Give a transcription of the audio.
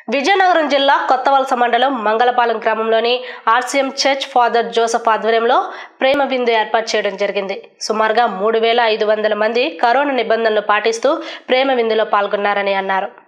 విజయనగరం జిల్లా కొత్తవలస మండలం మంగళపాలెం గ్రామంలోని ఆర్సీఎం చర్చ్ ఫాదర్ జోసెఫ్ ఆధ్వర్యంలో ప్రేమ విందు ఏర్పాటు చేయడం జరిగింది. సుమారుగా 3500 మంది కరోనా నిబంధనలు పాటిస్తూ ప్రేమ విందులో పాల్గొన్నారని అన్నారు.